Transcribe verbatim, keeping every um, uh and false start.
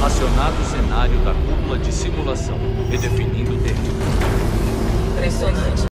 Acionado o cenário da cúpula de simulação, redefinindo o tempo. Impressionante.